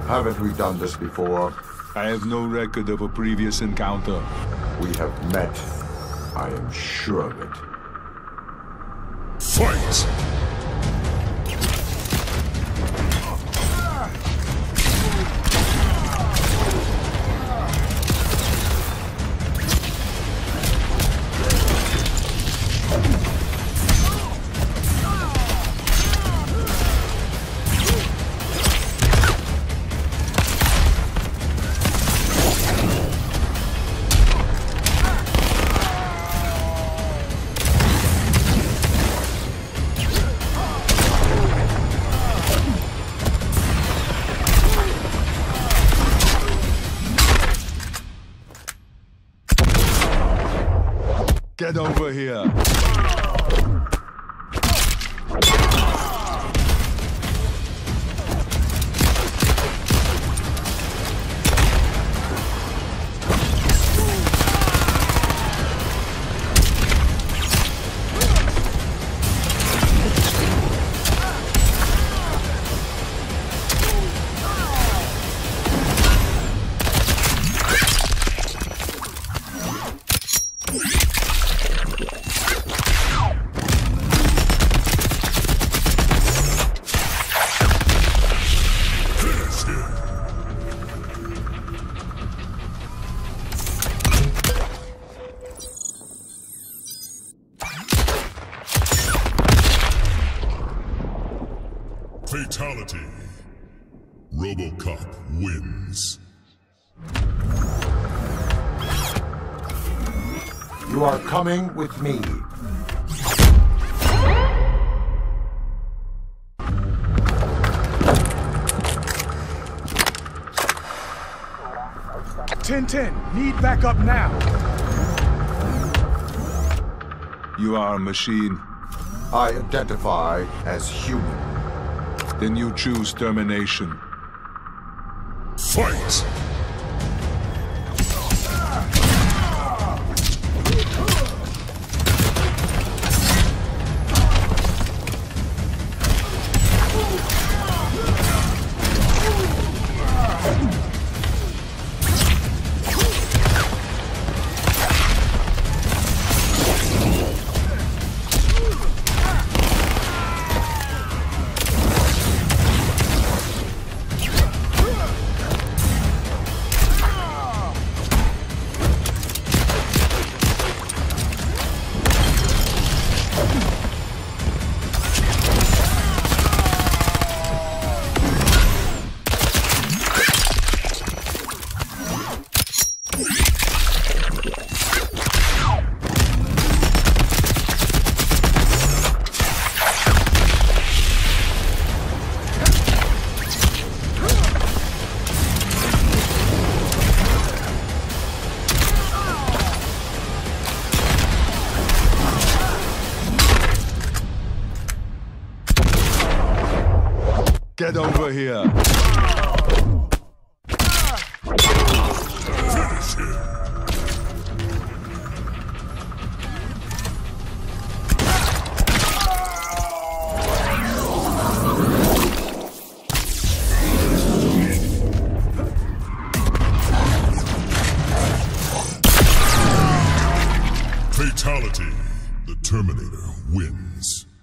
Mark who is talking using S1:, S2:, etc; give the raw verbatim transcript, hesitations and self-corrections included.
S1: Haven't we done this before?
S2: I have no record of a previous encounter.
S1: We have met. I am sure of it.
S2: Fight! Get over here.
S3: Fatality. RoboCop wins.
S1: You are coming with me.
S2: ten ten, need backup now. You are a machine.
S1: I identify as human.
S2: Then you choose termination.
S3: Fight!
S2: Get over here.
S3: Finish him. Fatality. The Terminator wins.